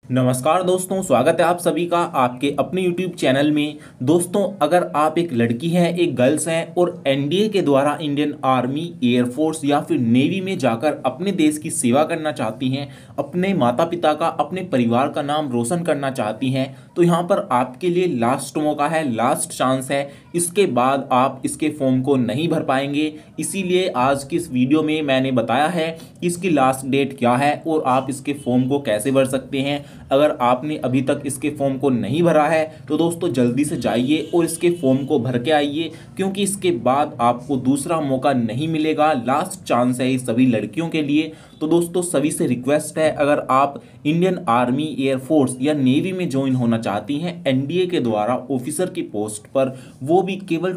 नमस्कार दोस्तों, स्वागत है आप सभी का आपके अपने YouTube चैनल में। दोस्तों, अगर आप एक लड़की हैं, एक गर्ल्स हैं और एनडीए के द्वारा इंडियन आर्मी, एयरफोर्स या फिर नेवी में जाकर अपने देश की सेवा करना चाहती हैं, अपने माता पिता का, अपने परिवार का नाम रोशन करना चाहती हैं, तो यहाँ पर आपके लिए लास्ट मौका है, लास्ट चांस है। इसके बाद आप इसके फॉर्म को नहीं भर पाएंगे। इसीलिए आज की इस वीडियो में मैंने बताया है कि इसकी लास्ट डेट क्या है और आप इसके फॉर्म को कैसे भर सकते हैं। अगर आपने अभी तक इसके फॉर्म को नहीं भरा है तो दोस्तों जल्दी से जाइए और इसके फॉर्म को भर के आइए, क्योंकि इसके बाद आपको दूसरा मौका नहीं मिलेगा। लास्ट चांस है ये सभी लड़कियों के लिए। तो दोस्तों सभी से रिक्वेस्ट है, अगर आप इंडियन आर्मी, एयरफोर्स या नेवी में ज्वाइन होना चाहती हैं एनडीए के द्वारा ऑफिसर की पोस्ट पर, वो भी केवल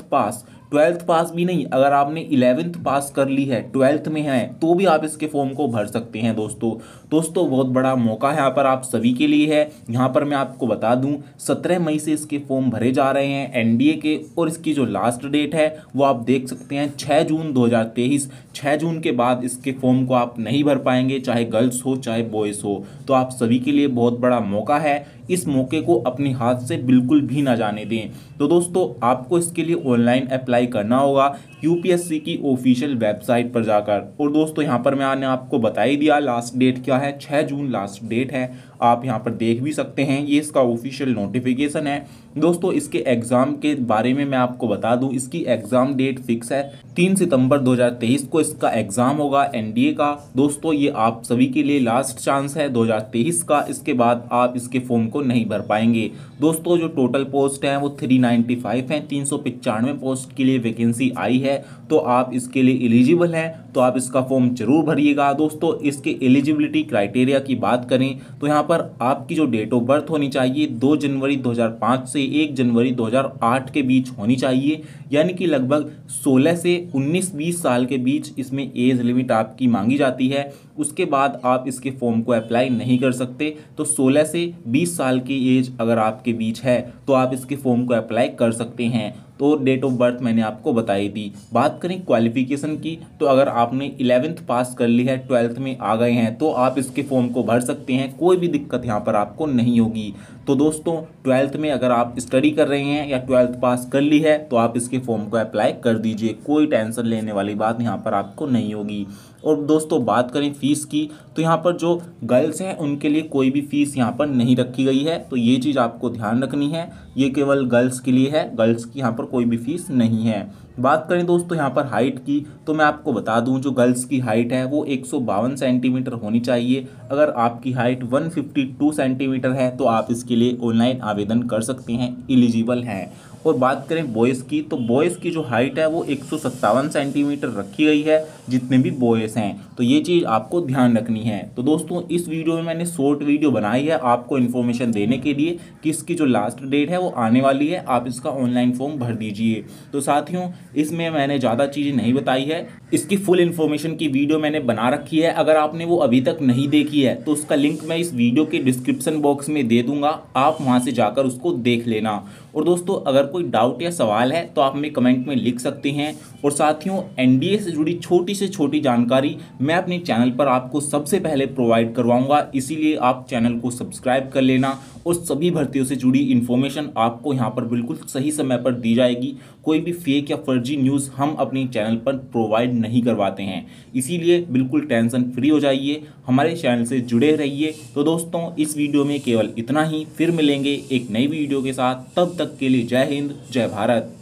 12th पास भी नहीं, अगर आपने 11th पास कर ली है, 12th में है, तो भी आप इसके फॉर्म को भर सकते हैं। दोस्तों बहुत बड़ा मौका यहाँ पर आप सभी के लिए है। यहाँ पर मैं आपको बता दूं 17 मई से इसके फॉर्म भरे जा रहे हैं एनडीए के, और इसकी जो लास्ट डेट है वो आप देख सकते हैं 6 जून 2023। 6 जून के बाद इसके फॉर्म को आप नहीं भर पाएंगे, चाहे गर्ल्स हो चाहे बॉयज़ हो। तो आप सभी के लिए बहुत बड़ा मौका है, इस मौके को अपने हाथ से बिल्कुल भी ना जाने दें। तो दोस्तों आपको इसके लिए ऑनलाइन अप्लाई करना होगा यूपीएससी की ऑफिशियल वेबसाइट पर जाकर। और दोस्तों यहाँ पर मैंने आपको बता ही दिया लास्ट डेट क्या है, 6 जून लास्ट डेट है। आप यहाँ पर देख भी सकते हैं, ये इसका ऑफिशियल नोटिफिकेशन है। दोस्तों इसके एग्ज़ाम के बारे में मैं आपको बता दूं, इसकी एग्ज़ाम डेट फिक्स है 3 सितंबर 2023 को इसका एग्ज़ाम होगा एनडीए का। दोस्तों ये आप सभी के लिए लास्ट चांस है 2023 का, इसके बाद आप इसके फॉर्म को नहीं भर पाएंगे। दोस्तों जो टोटल पोस्ट हैं वो 395 हैं, 395 पोस्ट के लिए वैकेंसी आई है। तो आप इसके लिए एलिजिबल हैं, तो आप इसका फॉर्म जरूर भरिएगा। दोस्तों इसके एलिजिबिलिटी क्राइटेरिया की बात करें तो यहाँ पर आपकी जो डेट ऑफ बर्थ होनी चाहिए 2 जनवरी 2005 से 1 जनवरी 2008 के बीच होनी चाहिए, यानी कि लगभग 16 से 19-20 साल के बीच इसमें एज लिमिट आपकी मांगी जाती है। उसके बाद आप इसके फॉर्म को अप्लाई नहीं कर सकते। तो 16 से 20 साल की एज अगर आपके बीच है तो आप इसके फॉर्म को अप्लाई कर सकते हैं। तो डेट ऑफ बर्थ मैंने आपको बताई दी। बात करें क्वालिफिकेशन की, तो अगर आपने 11th पास कर ली है, 12th में आ गए हैं, तो आप इसके फॉर्म को भर सकते हैं, कोई भी दिक्कत यहाँ पर आपको नहीं होगी। तो दोस्तों 12th में अगर आप स्टडी कर रहे हैं या 12th पास कर ली है तो आप इसके फॉर्म को अप्लाई कर दीजिए, कोई टेंशन लेने वाली बात यहाँ पर आपको नहीं होगी। और दोस्तों बात करें फीस की, तो यहाँ पर जो गर्ल्स हैं उनके लिए कोई भी फीस यहाँ पर नहीं रखी गई है, तो ये चीज़ आपको ध्यान रखनी है। ये केवल गर्ल्स के लिए है, गर्ल्स की यहाँ पर कोई भी फीस नहीं है। बात करें दोस्तों यहाँ पर हाइट की, तो मैं आपको बता दूं जो गर्ल्स की हाइट है वो 152 सेंटीमीटर होनी चाहिए। अगर आपकी हाइट 152 सेंटीमीटर है तो आप इसके लिए ऑनलाइन आवेदन कर सकते हैं, एलिजिबल हैं। और बात करें बॉयज़ की, तो बॉयज़ की जो हाइट है वो 157 सेंटीमीटर रखी गई है, जितने भी बॉयज़ हैं। तो ये चीज़ आपको ध्यान रखनी है। तो दोस्तों इस वीडियो में मैंने शॉर्ट वीडियो बनाई है आपको इन्फॉर्मेशन देने के लिए कि इसकी जो लास्ट डेट है वो आने वाली है, आप इसका ऑनलाइन फॉर्म भर दीजिए। तो साथियों इसमें मैंने ज़्यादा चीज़ें नहीं बताई है, इसकी फुल इन्फॉर्मेशन की वीडियो मैंने बना रखी है। अगर आपने वो अभी तक नहीं देखी है तो उसका लिंक मैं इस वीडियो के डिस्क्रिप्शन बॉक्स में दे दूंगा, आप वहाँ से जाकर उसको देख लेना। और दोस्तों अगर कोई डाउट या सवाल है तो आप हमें कमेंट में लिख सकते हैं। और साथियों एनडीए से जुड़ी छोटी से छोटी जानकारी मैं अपने चैनल पर आपको सबसे पहले प्रोवाइड करवाऊंगा, इसीलिए आप चैनल को सब्सक्राइब कर लेना और सभी भर्तियों से जुड़ी इन्फॉर्मेशन आपको यहाँ पर बिल्कुल सही समय पर दी जाएगी। कोई भी फेक या फर्जी न्यूज़ हम अपने चैनल पर प्रोवाइड नहीं करवाते हैं, इसीलिए बिल्कुल टेंशन फ्री हो जाइए, हमारे चैनल से जुड़े रहिए। तो दोस्तों इस वीडियो में केवल इतना ही, फिर मिलेंगे एक नई वीडियो के साथ, तब तक के लिए जय हिंद, जय भारत।